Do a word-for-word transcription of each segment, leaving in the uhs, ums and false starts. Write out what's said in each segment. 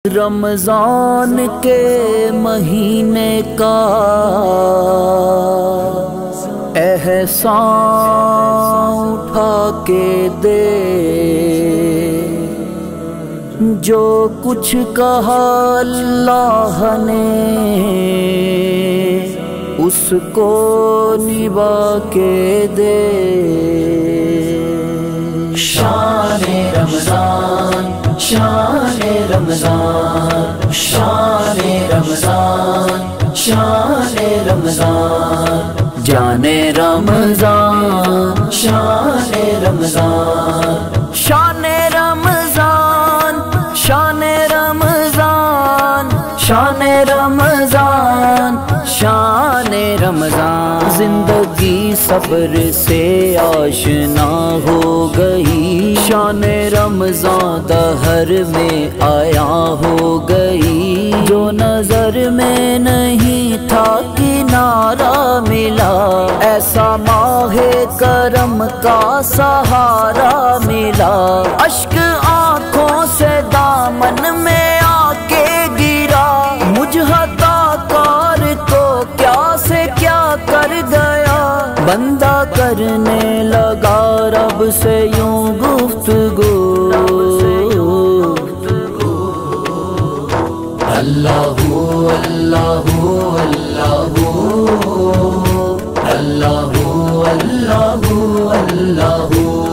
رمضان کے مہینے کا احسان اٹھا کے دے، جو کچھ کہا اللہ نے اس کو نبھا کے دے۔ شان رمضان، شان رمضان، شان رمضان، شان رمضان، جان رمضان، شان رمضان، شان رمضان، شان رمضان، شان رمضان، شان رمضان۔ زندگی صبر سے آشنا ہو گئی، شان رمضان دہر میں آیا ہو گئی۔ جو نظر میں نہیں تھا کنارہ ملا، ایسا ماہ کرم کا سہارا ملا۔ اشک آنکھوں سے دامن میں آ کے گرا، مجھ عطا کار کو کیا سے کیا کر گیا۔ بندہ کرنے لگا رب سے یوں گفتگو، اللہ اللہ اللہ اللہ اللہ اللہ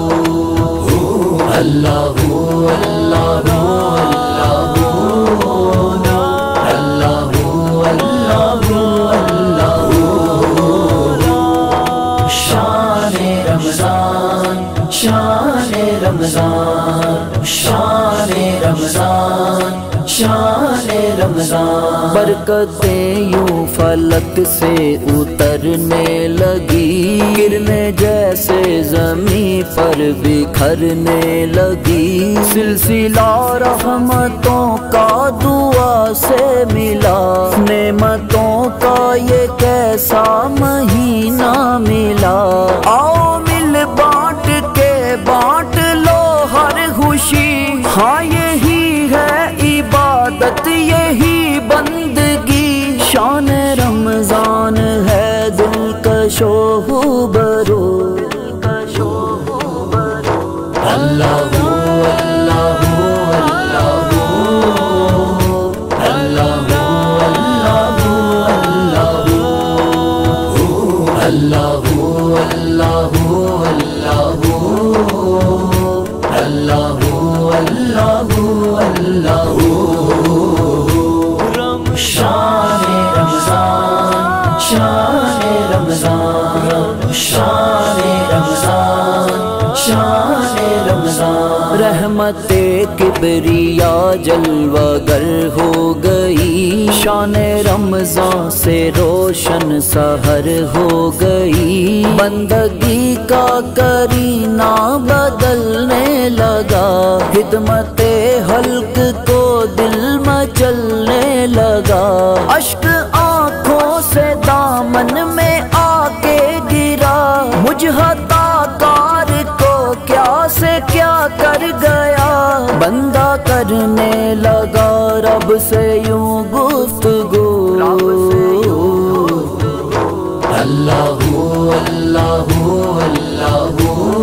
اللہ شان رمضان، شان رمضان، شان رمضان، شان رمضان۔ برکتیں یوں فلک سے اترنے لگی، گرنے جیسے زمین پر بکھرنے لگی۔ سلسلہ رحمتوں کا دعا سے ملا، نعمتوں کا یہ کیسا مہینہ ملا۔ آؤ مل بانٹ کے بانٹ لو ہر خوشی، ہاں یہی ہے عبادت یہی بندگی۔ شان رمضان ہے دلکش و برو، اللہ اللہ اللہ اللہ اللہ اللہ اللہ اللہ۔ شان رمضان، شان رمضان، شان رمضان، شان رمضان۔ رحمت کبریا جلوہ گر ہو گئی، شان رمضان سے روشن سحر ہو گئی۔ بندگی کا کرینہ بدلنے لگا، خدمت حلق کو دل مچلنے لگا۔ اشک آنکھوں سے دامن میں آ کے گرا، مجھ عطا کار کو کیا سے کیا کر گیا۔ بندہ کرنے لگا رب سے یوں گفتگو، اللہ اللہ اللہ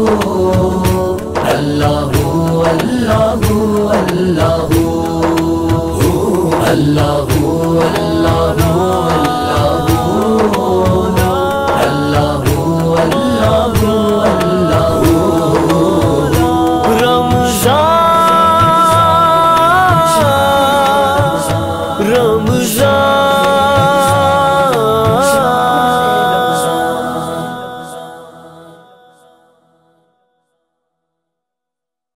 اللہ اللہ اللہ اللہ